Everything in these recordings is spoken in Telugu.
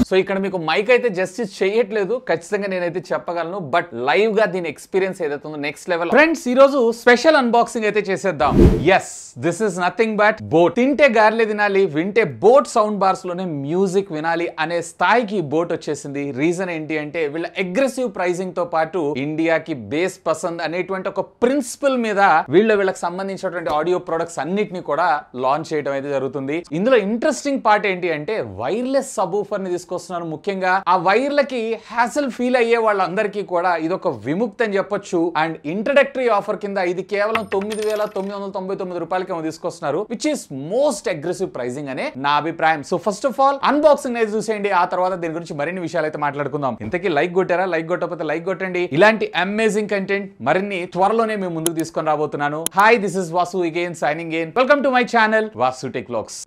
సో ఇక్కడ మీకు మైక్ అయితే జస్టిస్ చేయట్లేదు, ఖచ్చితంగా నేనైతే చెప్పగలను. బట్ లైవ్ గా దీని ఎక్స్పీరియన్స్ ఏదైతే ఉందో నెక్స్ట్ లెవెల్. ఫ్రెండ్స్, ఈ రోజు స్పెషల్ అన్బాక్సింగ్ అయితే చేసేద్దాం. Yes, this is nothing but boAt. తింటే గార్లే తినాలి, వింటే బోట్ సౌండ్ బార్స్ లోనే మ్యూజిక్ వినాలి అనే స్థాయికి బోట్ వచ్చేసింది. రీజన్ ఏంటి అంటే వీళ్ళ అగ్రెసివ్ ప్రైసింగ్ తో పాటు ఇండియాకి బేస్ పసంద్ అనేటువంటి ఒక ప్రిన్సిపల్ మీద వీళ్ళకి సంబంధించినటువంటి ఆడియో ప్రొడక్ట్స్ అన్నిటిని కూడా లాంచ్ చేయడం అయితే జరుగుతుంది. ఇందులో ఇంట్రెస్టింగ్ పార్ట్ ఏంటి అంటే వైర్లెస్ సబూఫర్ ని తీసుకొస్తున్నారు. ముఖ్యంగా ఆ వైర్లకి హ్యాసల్ ఫీల్ అయ్యే వాళ్ళందరికీ కూడా ఇదొక విముక్తి అని చెప్పొచ్చు. అండ్ ఇంట్రడక్టరీ ఆఫర్ కింద ఇది కేవలం 9,999 రూపాయలకి తీసుకొస్తున్నారు, which is most aggressive pricing అనే నా అభిప్రాయం. So first of all unboxing అయితే చూసేయండి, ఆ తర్వాత దీని గురించి మరిన్ని విషయాలు అయితే మాట్లాడుకుందాం. ఇంతకీ లైక్ కొట్టారా? లైక్ కొట్టకపోతే లైక్ కొట్టండి. ఇలాంటి అమేజింగ్ కంటెంట్ మరిన్ని త్వరలోనే మేము ముందుకు తీసుకొని రాబోతున్నాను. Hi, this is Vasu again signing in. Welcome to my channel Vasu tech vlogs.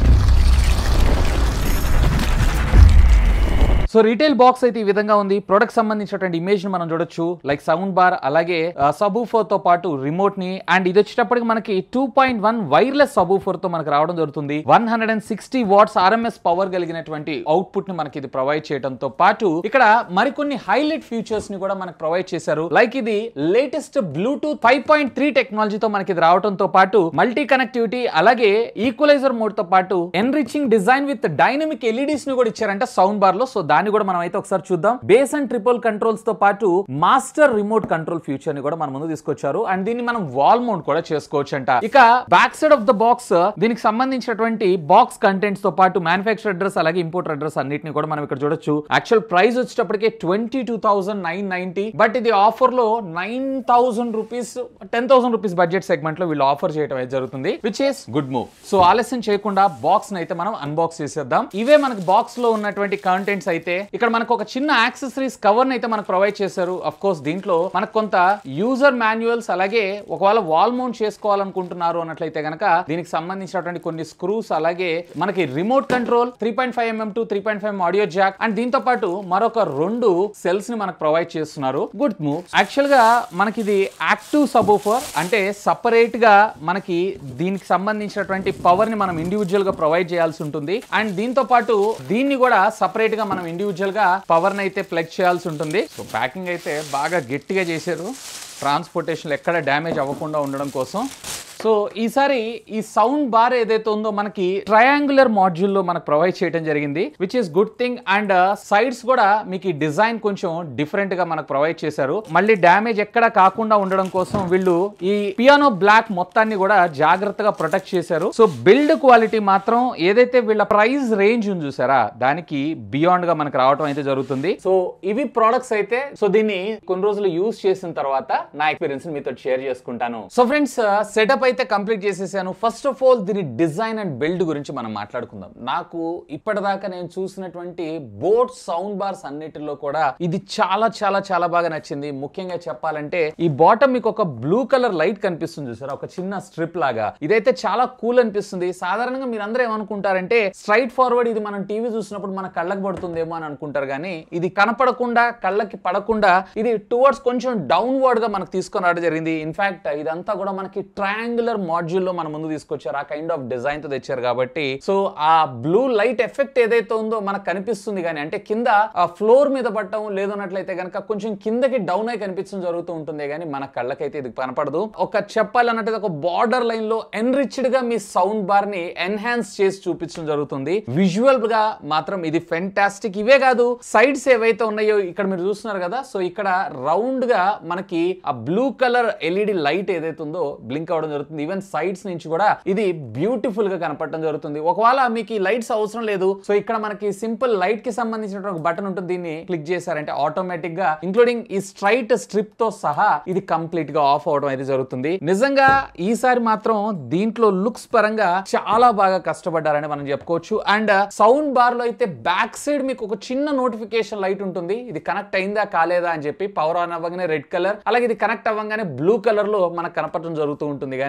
So retail box అయితే ఈ విధంగా ఉంది. ప్రొడక్ట్ సంబంధించినటువంటి ఇమేజ్ ని మనం చూడొచ్చు, లైక్ సౌండ్ బార్, అలాగే సబూఫర్ తో పాటు రిమోట్ ని. అండ్ ఇది వచ్చేటప్పటికి మనకి 2.1 వైర్లెస్ సబూఫర్ తో మనకు రావడం జరుగుతుంది. 160 వాట్స్ ఆర్ఎంఎస్ పవర్ కలిగినటువంటి అవుట్పుట్ ని మనకి ఇది ప్రొవైడ్ చేయడంతో పాటు ఇక్కడ మరికొన్ని హైలైట్ ఫీచర్స్ ని కూడా మనకు ప్రొవైడ్ చేశారు. లైక్ ఇది లేటెస్ట్ బ్లూటూత్ 5.3 టెక్నాలజీతో మనకి ఇది రావడంతో పాటు మల్టీ కనెక్టివిటీ, అలాగే ఈక్వలైజర్ మోడ్ తో పాటు enriching design with dynamic LEDs ని కూడా ఇచ్చారంట సౌండ్ బార్ లో. సో దాన్ని కూడా మనం అయితే ఒకసారి చూద్దాం. బేస్ అండ్ ట్రిపుల్ కంట్రోల్స్ తో పాటు మాస్టర్ రిమోట్ కంట్రోల్ ఫ్యూచర్ ని కూడా మన ముందు తీసుకొచ్చారు. అండ్ దీన్ని మనం వాల్ మౌంట్ కూడా చేసుకోవచ్చు అంట. ఇక back side of the box దీనికి సంబంధించినటువంటి బాక్స్ కంటెంట్స్ తో పాటు మ్యానుఫ్యాక్చర్ అడ్రస్, అలాగే ఇంపోర్టర్ అడ్రస్ అన్నిటిని కూడా మనం ఇక్కడ చూడొచ్చు. యాక్చువల్ ప్రైస్ వచ్చేటప్పటికే 22,990, బట్ ఇది ఆఫర్ లో 9,000 రూపీస్ 10,000 రూపీస్ బడ్జెట్ సెగ్మెంట్ లో వీళ్ళు ఆఫర్ చేయడం అయితే జరుగుతుంది, which is good move. So ఆలస్యం చేయకుండా బాక్స్ అయితే మనం అన్బాక్స్ చేసేద్దాం. ఇవే మనకి బాక్స్ లో ఉన్నటువంటి కంటెంట్స్ అయితే ఇక్కడ మనకు ఒక చిన్న యాక్సెసరీస్ కవర్ అయితే మనకు ప్రొవైడ్ చేశారు. అఫ్ కోర్స్ దీంట్లో మనకు కొంత యూజర్ మాన్యువల్స్, అలాగే ఒకవేళ వాల్ మౌంట్ చేసుకోవాలనుకుంటున్నారు అన్నట్లయితే గనక దీనికి సంబంధించినటువంటి కొన్ని స్క్రూస్, అలాగే మనకి remote control 3.5mm to 3.5mm audio jack, and దీంతో పాటు మరొక 2 సెల్స్ ని మనకు ప్రొవైడ్ చేస్తున్నారు. Good move. యాక్చువల్ గా మనకి ఇది యాక్టివ్ సబూఫర్, అంటే సపరేట్ గా మనకి దీనికి సంబంధించినటువంటి పవర్ ని మనం ఇండివిజువల్ గా ప్రొవైడ్ చేయాల్సి ఉంటుంది. అండ్ దీంతో పాటు దీన్ని కూడా సపరేట్ గా మనం ఇండివిజువల్ గా పవర్ ని అయితే ప్లగ్ చేయాల్సి ఉంటుంది. సో ప్యాకింగ్ అయితే బాగా గట్టిగా చేశారు, ట్రాన్స్పోర్టేషన్ ఎక్కడ డ్యామేజ్ అవ్వకుండా ఉండడం కోసం. సో ఈసారి ఈ సౌండ్ బార్ ఏదైతే ఉందో మనకి ట్రయాంగులర్ మాడ్యూల్ లో మనకు ప్రొవైడ్ చేయడం జరిగింది, which is good thing. And sides కూడా మీకు ఈ డిజైన్ కొంచెం డిఫరెంట్ గా మనకు ప్రొవైడ్ చేశారు. మళ్ళీ డ్యామేజ్ ఎక్కడ కాకుండా ఉండడం కోసం వీళ్ళు ఈ పియానో బ్లాక్ మొత్తాన్ని కూడా జాగ్రత్తగా ప్రొటెక్ట్ చేశారు. సో బిల్డ్ క్వాలిటీ మాత్రం ఏదైతే వీళ్ళ ప్రైస్ రేంజ్ ఉంది చూసారా, దానికి బియాండ్ గా మనకు రావడం అయితే జరుగుతుంది. సో ఇవి ప్రొడక్ట్స్ అయితే. సో దీన్ని కొన్ని రోజులు యూజ్ చేసిన తర్వాత నా ఎక్స్పీరియన్స్ మీతో షేర్ చేసుకుంటాను. సో ఫ్రెండ్స్, సెటప్ అయితే కంప్లీట్ చేసేసాను. ఫస్ట్ ఆఫ్ ఆల్ దీని డిజైన్ అండ్ బిల్డ్ గురించి మనం మాట్లాడుకుందాం. నాకు ఇప్పటిదాకా నేను చూసినటువంటి బోట్ సౌండ్ బార్స్ అన్నిటిలో కూడా ఇది చాలా చాలా చాలా బాగా నచ్చింది. ముఖ్యంగా చెప్పాలంటే ఈ బాటమ్ మీకు ఒక బ్లూ కలర్ లైట్ కనిపిస్తుంది చూసారా, ఒక చిన్న స్ట్రిప్ లాగా. ఇదైతే చాలా కూల్ అనిపిస్తుంది. సాధారణంగా మీరు అందరూ ఏమనుకుంటారంటే స్ట్రైట్ ఫార్వర్డ్ ఇది మనం టీవీ చూసినప్పుడు మన కళ్ళకి పడుతుందేమో అని అనుకుంటారు, కానీ ఇది కనపడకుండా కళ్ళకి పడకుండా ఇది టువర్డ్స్ కొంచెం డౌన్వర్డ్ గా మనకు తీసుకొని రావడం జరిగింది. ఇన్ఫాక్ట్ ఇదంతా కూడా మనకి ట్రయాంగులర్ మాడ్యూల్ లో మన ముందు తీసుకొచ్చారు, ఆ కైండ్ ఆఫ్ డిజైన్ తో తెచ్చారు కాబట్టి. సో ఆ బ్లూ లైట్ ఎఫెక్ట్ ఏదైతే ఉందో మనకు కనిపిస్తుంది, కానీ అంటే కింద ఆ ఫ్లోర్ మీద పట్టడం లేదన్నట్లయితే కనుక కొంచెం కిందకి డౌన్ అయి కనిపించడం జరుగుతూ ఉంటుంది, కానీ మన కళ్ళకైతే ఇది కనపడదు. ఒక చెప్పాలన్నట్టు ఒక బార్డర్ లైన్ లో ఎన్రిచ్డ్ గా మీ సౌండ్ బార్ ని ఎన్హాన్స్ చేసి చూపించడం జరుగుతుంది. విజువల్ గా మాత్రం ఇది ఫెంటాస్టిక్. ఇవే కాదు, సైడ్స్ ఏవైతే ఉన్నాయో ఇక్కడ మీరు చూస్తున్నారు కదా, సో ఇక్కడ రౌండ్ గా మనకి ఆ బ్లూ కలర్ ఎల్ఈడి లైట్ ఏదైతే ఉందో బ్లింక్ అవడం జరుగుతుంది. ఈవెన్ సైడ్స్ నుంచి కూడా ఇది బ్యూటిఫుల్ గా కనపడడం జరుగుతుంది. ఒకవేళ మీకు ఈ లైట్స్ అవసరం లేదు, సో ఇక్కడ మనకి సింపుల్ లైట్ కి సంబంధించిన ఒక బటన్ ఉంటుంది, దీన్ని క్లిక్ చేశారంటే ఆటోమేటిక్ గా ఇంక్లూడింగ్ ఈ స్ట్రైట్ స్ట్రిప్ తో సహా ఇది కంప్లీట్ గా ఆఫ్ అవడం అయితే జరుగుతుంది. నిజంగా ఈసారి మాత్రం దీంట్లో లుక్స్ పరంగా చాలా బాగా కష్టపడ్డారని మనం చెప్పుకోవచ్చు. అండ్ సౌండ్ బార్ లో అయితే బ్యాక్ సైడ్ మీకు ఒక చిన్న నోటిఫికేషన్ లైట్ ఉంటుంది, ఇది కనెక్ట్ అయిందా కాలేదా అని చెప్పి. పవర్ ఆన్ అవ్వగానే రెడ్ కలర్, అలాగే ఇది కనెక్ట్ అవ్వగానే బ్లూ కలర్ లో మనకు కనపడడం జరుగుతూ ఉంటుంది. కానీ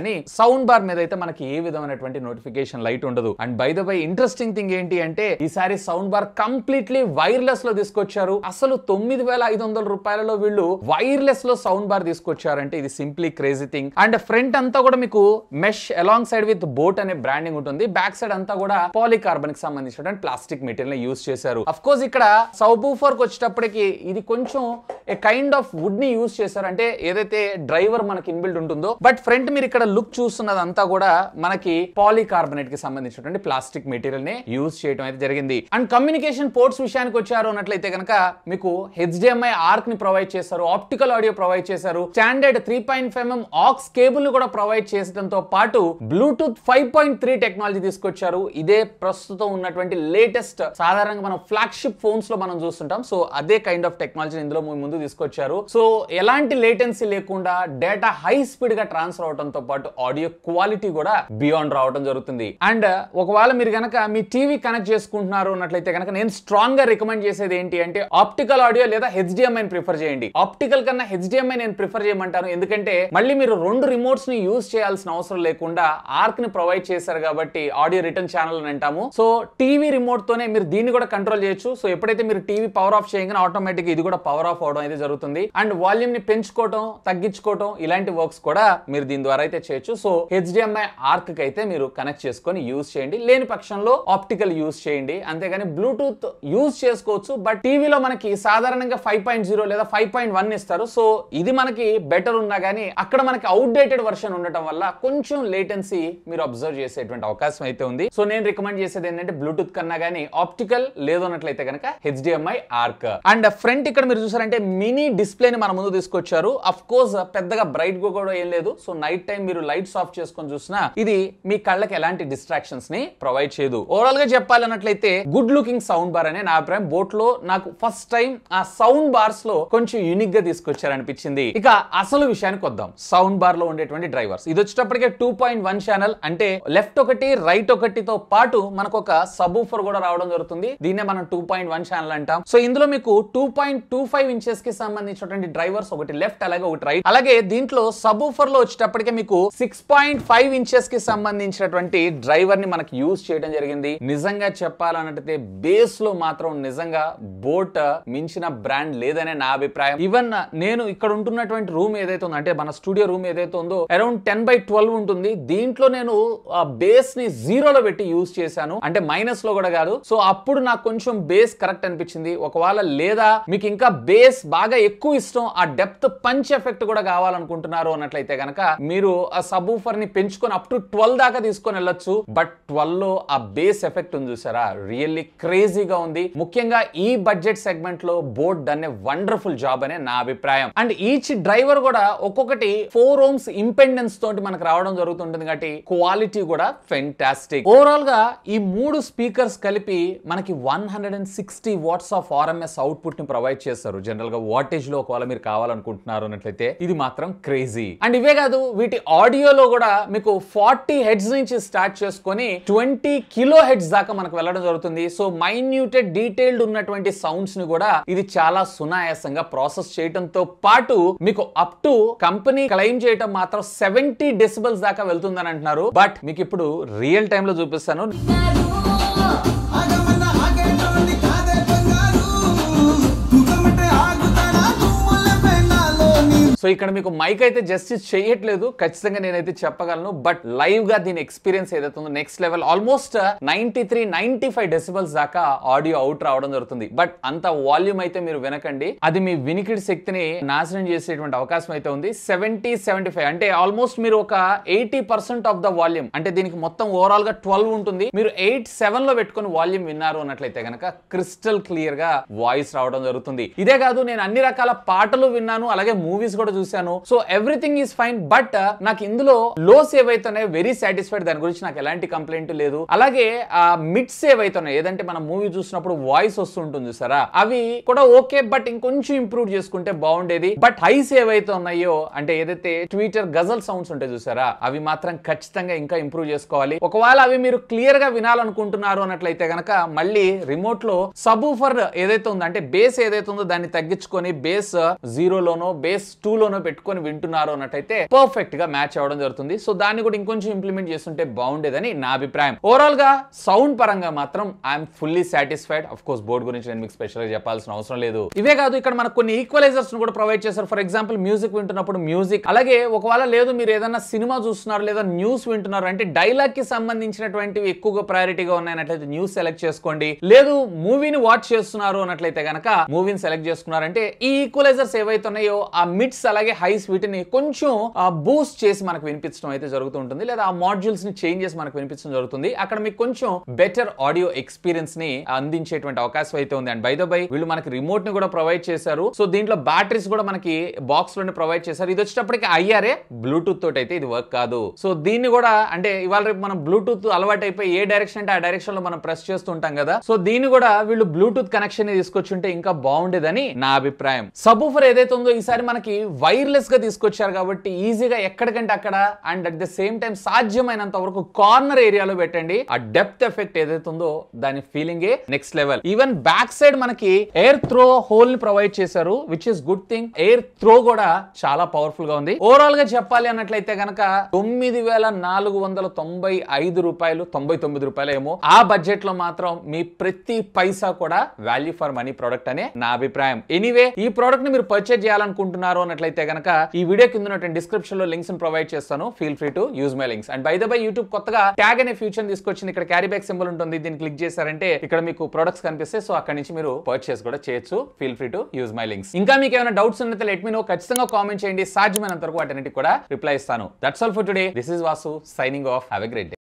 కానీ సౌండ్ బార్ మీద అయితే మనకి ఏ విధమైనటువంటి నోటిఫికేషన్ లైట్ ఉండదు. And by the by interesting thing ఏంటి అంటే ఈసారి సౌండ్ బార్ కంప్లీట్లీ వైర్లెస్ లో తీసుకొచ్చారు. అసలు 9,500 రూపాయలలో వీళ్ళు వైర్లెస్ లో సౌండ్ బార్ తీసుకొచ్చారంటే ఇది simply crazy thing. And front అంతా కూడా మీకు mesh along side with boAt అనే బ్రాండింగ్ ఉంటుంది. బ్యాక్ సైడ్ అంతా కూడా పాలికార్బన్ కి సంబంధించిన ప్లాస్టిక్ మెటీరియల్ యూస్ చేశారు. అఫ్ కోర్స్ ఇక్కడ సబ్‌వూఫర్ కి వచ్చేటప్పటికి ఇది కొంచెం ఏ కైండ్ ఆఫ్ వుడ్ ని యూస్ చేశారు, అంటే ఏదైతే డ్రైవర్ మనకి ఇన్బిల్డ్ ఉంటుందో. బట్ ఫ్రంట్ మీరు ఇక్కడ లుక్ చూస్తున్నదంతా కూడా మనకి పాలికార్బనేట్ కి సంబంధించినటువంటి ప్లాస్టిక్ మెటీరియల్ ని యూస్ చేయడం అయితే జరిగింది. అండ్ కమ్యూనికేషన్ పోర్ట్స్ విషయానికి వచ్చారు అన్నట్లయితే కనుక మీకు HDMI ఆర్క్ ని ప్రొవైడ్ చేశారు, ఆప్టికల్ ఆడియో ప్రొవైడ్ చేశారు, స్టాండర్డ్ 3.5mm ఆక్స్ కేబుల్ ని కూడా ప్రొవైడ్ చేయడంతో పాటు బ్లూటూత్ 5.3 టెక్నాలజీ తీసుకొచ్చారు. ఇదే ప్రస్తుతం ఉన్నటువంటి లేటెస్ట్ సాధారణంగా మనం ఫ్లాగ్షిప్ ఫోన్స్ లో మనం చూస్తుంటాం. సో అదే కైండ్ ఆఫ్ టెక్నాలజీ ఇందులో ముందు తీసుకొచ్చారు. సో ఎలాంటి లేటెన్సీ లేకుండా డేటా హై స్పీడ్ గా ట్రాన్స్ఫర్ అవడంతో పాటు ఆడియో క్వాలిటీ కూడా బియాండ్ రావడం జరుగుతుంది. అండ్ ఒకవేళ మీరు గనక మీ టీవీ కనెక్ట్ చేసుకుంటున్నారు అన్నట్లయితే కనుక నేను స్ట్రాంగ్ గా రికమెండ్ చేసేది ఏంటి అంటే ఆప్టికల్ ఆడియో లేదా HDMI ని ప్రిఫర్ చేయండి. ఆప్టికల్ కన్నా HDMI నేను ప్రిఫర్ చేయమంటాను, ఎందుకంటే మళ్ళీ మీరు 2 రిమోట్స్ ని యూజ్ చేయాల్సిన అవసరం లేకుండా ఆర్క్ ని ప్రొవైడ్ చేశారు కాబట్టి ఆడియో రిటర్న్ ఛానల్ అని అంటాము. సో టీవీ రిమోట్ తోనే మీరు దీన్ని కూడా కంట్రోల్ చేయొచ్చు. సో ఎప్పుడైతే మీరు టీవీ పవర్ ఆఫ్ చేయగానే ఆటోమేటిక్ ఇది కూడా పవర్ ఆఫ్ అవడం అయితే జరుగుతుంది. అండ్ వాల్యూమ్ ని పెంచుకోవడం తగ్గించుకోవడం ఇలాంటి వర్క్స్ కూడా మీరు దీని ద్వారా అయితే చేయొచ్చు. సో HDMI ఆర్క్ కి అయితే మీరు కనెక్ట్ చేసుకొని యూజ్ చేయండి, లేని పక్షంలో ఆప్టికల్ యూజ్ చేయండి. అంతేగాని బ్లూటూత్ యూజ్ చేసుకోవచ్చు, బట్ టీవీలో మనకి సాధారణంగా 5.0 లేదా 5.1 ఇస్తారు. సో ఇది మనకి బెటర్ ఉన్నా గానీ అక్కడ మనకి అవుట్డేటెడ్ వర్షన్ ఉండటం వల్ల కొంచెం లేటెన్సీ మీరు అబ్జర్వ్ చేసేటువంటి అవకాశం అయితే ఉంది. సో నేను రికమెండ్ చేసేది ఏంటంటే బ్లూటూత్ కన్నా గానీ ఆప్టికల్ లేదు అన్నట్లయితే కనుక HDMI ఆర్క్. అండ్ ఫ్రంట్ ఇక్కడ మీరు చూసారంటే మినీ డిస్ప్లే ని మన ముందు తీసుకొచ్చారు. అఫ్ కోర్స్ పెద్దగా బ్రైట్ గా కూడా ఏం లేదు. సో నైట్ టైం మీరు లైట్స్ ఆఫ్ చేసుకొని చూసినా ఇది మీ కళ్ళకి ఎలాంటి డిస్ట్రాక్షన్స్ ని ప్రొవైడ్ చేయదు. ఓవరాల్ గా చెప్పాలన్నట్లయితే గుడ్ లుకింగ్ సౌండ్ బార్ అనే నా అభిప్రాయం. బోట్ లో నాకు ఫస్ట్ టైం ఆ సౌండ్ బార్స్ లో కొంచెం యూనిక్ గా తీసుకొచ్చారనిపించింది. ఇక అసలు విషయానికి వద్దాం. సౌండ్ బార్ లో ఉండేటువంటి డ్రైవర్స్ ఇది వచ్చేటప్పటికే 2.1 ఛానల్, అంటే లెఫ్ట్ ఒకటి రైట్ ఒకటితో పాటు మనకు ఒక సబ్‌వూఫర్ కూడా రావడం జరుగుతుంది. దీన్నే మనం 2.1 ఛానల్ అంటాం. సో ఇందులో మీకు 2.25 ఇంచెస్ కి సంబంధించినటువంటి డ్రైవర్స్ ఒకటి లెఫ్ట్ అలాగే ఒకటి రైట్. అలాగే దీంట్లో సబ్‌వూఫర్ లో వచ్చేటప్పటికే మీకు 6.5 ఇంచెస్ కి సంబంధించినటువంటి డ్రైవర్ ని మనకి యూజ్ చేయడం జరిగింది. నిజంగా చెప్పాలన్నట్లయితే బేస్ లో మాత్రం నిజంగా బోట్ మించిన బ్రాండ్ లేదనే నా అభిప్రాయం. ఈవెన్ నేను ఇక్కడ ఉంటున్నటువంటి రూమ్ ఏదైతే ఉందో, అంటే మన స్టూడియో రూమ్ ఏదైతే ఉందో అరౌండ్ 10/12 ఉంటుంది. దీంట్లో నేను బేస్ ని 0లో పెట్టి యూజ్ చేశాను, అంటే మైనస్ లో కూడా కాదు. సో అప్పుడు నాకు కొంచెం బేస్ కరెక్ట్ అనిపించింది. ఒకవేళ లేదా మీకు ఇంకా బేస్ బాగా ఎక్కువ ఇష్టం, ఆ డెప్త్ పంచ్ ఎఫెక్ట్ కూడా కావాలనుకుంటున్నారు అన్నట్లయితే కనుక మీరు ఆ సబ్‌వూఫర్ ని పెంచుకొని అప్ టు 12 దాకా తీసుకొని వెళ్ళొచ్చు. బట్ 12 లో ఆ బేస్ ఎఫెక్ట్ ఉంది చూసారా, రియల్లీ క్రేజీగా ఉంది. ముఖ్యంగా ఈ బడ్జెట్ సెగ్మెంట్ లో boAt done a wonderful job అనే నా అభిప్రాయం. అండ్ ఈచ్ డ్రైవర్ కూడా ఒక్కొక్కటి 4 ohms ఇంపెండెన్స్ తోటి మనకు రావడం జరుగుతుంటుంది కాబట్టి క్వాలిటీ కూడా ఫెంటాస్టిక్. ఓవరాల్ గా ఈ 3 స్పీకర్స్ కలిపి మనకి 160 వాట్స్ ఆఫ్ RMS అవుట్పుట్ ని ప్రొవైడ్ చేస్తారు. జనరల్ గా వాటేజ్ లో ఒకవేళ మీరు కావాలనుకుంటున్నారు అన్నట్లయితే ఇది మాత్రం క్రేజీ. అండ్ ఇవే కాదు, వీటి ఆడియోలో కూడా మీకు 40 హెడ్స్ నుంచి స్టార్ట్ చేసుకొని 20 kHz దాకా మనకు వెళ్ళడం జరుగుతుంది. సో మైన్యూటెడ్ డీటెయిల్డ్ ఉన్నటువంటి సౌండ్స్ ని కూడా ఇది చాలా సునాయాసంగా ప్రాసెస్ చేయడంతో పాటు మీకు అప్ టు కంపెనీ క్లెయిమ్ చేయడం మాత్రం 70 డెసిబెల్స్ దాకా వెళ్తుందని అంటున్నారు. బట్ మీకు ఇప్పుడు రియల్ టైమ్ లో చూపిస్తాను. సో ఇక్కడ మీకు మైక్ అయితే జస్టిస్ చేయట్లేదు, ఖచ్చితంగా నేనైతే చెప్పగలను. బట్ లైవ్ గా దీని ఎక్స్పీరియన్స్ ఏదైతే ఉందో నెక్స్ట్ లెవెల్. ఆల్మోస్ట్ 93-95 డెసిబెల్స్ దాకా ఆడియో అవుట్ రావడం జరుగుతుంది. బట్ అంత వాల్యూమ్ అయితే మీరు వినకండి, అది మీ వినికిడి శక్తిని నాశనం చేసేటువంటి అవకాశం అయితే ఉంది. 70-75 అంటే ఆల్మోస్ట్ మీరు ఒక 80% ఆఫ్ ద వాల్యూమ్, అంటే దీనికి మొత్తం ఓవరాల్ గా 12 ఉంటుంది, మీరు 8-7 లో పెట్టుకుని వాల్యూమ్ విన్నారు అన్నట్లయితే కనుక క్రిస్టల్ క్లియర్ గా వాయిస్ రావడం జరుగుతుంది. ఇదే కాదు, నేను అన్ని రకాల పాటలు విన్నాను, అలాగే మూవీస్ కూడా చూశాను. So everything is fine. But నాకు ఇందులో లోస్ ఏవైతున్నాయో వెరీ సాటిస్ఫైడ్, దాని గురించి నాకు ఎలాంటి కంప్లైంట్ లేదు. అలాగే మిడ్స్ ఏవైతున్నాయి, ఏదంటే మనం మూవీ చూసినప్పుడు వాయిస్ వస్తుంటుంది చూసారా, అవి కూడా ఓకే, బట్ ఇంకొంచెం ఇంప్రూవ్ చేసుకుంటే బాగుండేది. బట్ హైస్ ఏవైతే ఉన్నాయో, అంటే ఏదైతే ట్విట్టర్ గజల్ సౌండ్స్ ఉంటాయి చూసారా, అవి మాత్రం ఖచ్చితంగా ఇంకా ఇంప్రూవ్ చేసుకోవాలి. ఒకవేళ అవి మీరు క్లియర్ గా వినాలనుకుంటున్నారు అన్నట్లయితే కనుక మళ్ళీ రిమోట్ లో సబ్‌వూఫర్ ఏదైతే ఉందో, అంటే బేస్ ఏదైతే ఉందో దాన్ని తగ్గించుకొని బేస్ 0లోనో బేస్ 2 చెవులోనో పెట్టుకొని వింటున్నారు అన్నట్టయితే పర్ఫెక్ట్ గా మ్యాచ్ అవ్వడం జరుగుతుంది. సో దాన్ని కూడా ఇంకొంచెం ఇంప్లిమెంట్ చేస్తుంటే బాగుండేదని నా అభిప్రాయం. ఓవరాల్ గా సౌండ్ పరంగా మాత్రం I'm fully satisfied. Of course boAt గురించి నేను మీకు స్పెషల్ గా చెప్పాల్సిన అవసరం లేదు. ఇవే కాదు, ఇక్కడ మనకు కొన్ని ఈక్వలైజర్స్ కూడా ప్రొవైడ్ చేశారు. ఫర్ ఎగ్జాంపుల్ మ్యూజిక్ వింటున్నప్పుడు మ్యూజిక్, అలాగే ఒకవేళ లేదు మీరు ఏదైనా సినిమా చూస్తున్నారు లేదా న్యూస్ వింటున్నారు అంటే డైలాగ్ కి సంబంధించినటువంటివి ఎక్కువగా ప్రయారిటీగా ఉన్నాయన్నట్లయితే న్యూస్ సెలెక్ట్ చేసుకోండి. లేదు మూవీని వాచ్ చేస్తున్నారు అన్నట్లయితే గనక మూవీని సెలెక్ట్ చేసుకున్నారంటే ఈ ఈక్వలైజర్స్ ఏవైతే ఉన్నాయో ఆ మిడ్స్ అలాగే హైస్ వీటిని కొంచెం బూస్ట్ చేసి మనకు వినిపించడం అయితే జరుగుతుంటుంది, లేదా ఆ మాడ్యూల్స్ ని చేంజ్ చేసి మనకు వినిపించడం జరుగుతుంది. అక్కడ మీకు కొంచెం బెటర్ ఆడియో ఎక్స్పీరియన్స్ ని అందించేటువంటి అవకాశం అయితే ఉంది. అండ్ బై ద బై వీళ్ళు మనకి రిమోట్ ని కూడా ప్రొవైడ్ చేశారు. సో దీంట్లో బ్యాటరీస్ కూడా మనకి బాక్స్ లోనే ప్రొవైడ్ చేశారు. ఇది వచ్చేటప్పటికి ఐఆర్ఏ బ్లూటూత్ తోటి అయితే ఇది వర్క్ కాదు. సో దీన్ని కూడా అంటే ఇవాళ రేపు మనం బ్లూటూత్ అలవాటు అయిపోయి ఏ డైరెక్షన్ అంటే ఆ డైరెక్షన్ లో మనం ప్రెస్ చేస్తూ ఉంటాం కదా. సో దీన్ని కూడా వీళ్ళు బ్లూటూత్ కనెక్షన్ తీసుకొచ్చుంటే ఇంకా బాగుండేదని నా అభిప్రాయం. సబూఫర్ ఏదైతే ఉందో ఈసారి మనకి వైర్లెస్ గా తీసుకొచ్చారు కాబట్టి ఈజీగా ఎక్కడికంటే అక్కడ and at the same time సాధ్యమైనంత వరకు కార్నర్ ఏరియాలో పెట్టండి. ఆ డెప్త్ ఎఫెక్ట్ ఏదైతే ఉందో దాని feeling next level. Even back side మనకి ఎయిర్ త్రో హోల్ ని ప్రొవైడ్ చేశారు, which is good thing. Air throw కూడా చాలా పవర్ఫుల్ గా ఉంది. ఓవరాల్ గా చెప్పాలి అన్నట్లయితే గనక 9,495 రూపాయలు, 99 రూపాయలు ఏమో ఆ బడ్జెట్ లో మాత్రం మీ ప్రతి పైసా కూడా వాల్యూ ఫర్ మనీ ప్రోడక్ట్ అనే నా అభిప్రాయం. ఎనీవే ఈ ప్రోడక్ట్ ని మీరు పర్చేజ్ చేయాలనుకుంటున్నారు అన్నట్లయితే గనక ఈ వీడియో కింద ఉన్న డిస్క్రిప్షన్ లో లింక్స్ ని ప్రొవైడ్ చేస్తాను. Feel free to use my links. And by the by YouTube కొత్తగా ట్యాగ్ అనే ఫ్యూచర్ తీసుకొచ్చింది. ఇక్కడ క్యారీ బ్యాక్ సింబల్ ఉంటుంది, దీన్ని క్లిక్ చేశారంటే ఇక్కడ మీకు ప్రొడక్ట్స్ కనిపిస్తాయి. సో అక్కడ నుంచి మీరు పర్చేస్ కూడా చేయొచ్చు. Feel free to use my links. ఇంకా మీకు ఏమైనా డౌట్స్ ఉన్నట్లయితే లెట్ మీ నో, ఖచ్చితంగా కామెంట్ చేయండి. సాధ్యమైనంత వరకు వాటన్నిటికి కూడా రిప్లై ఇస్తాను. That's all for today. This is Vasu signing off. Have a great day.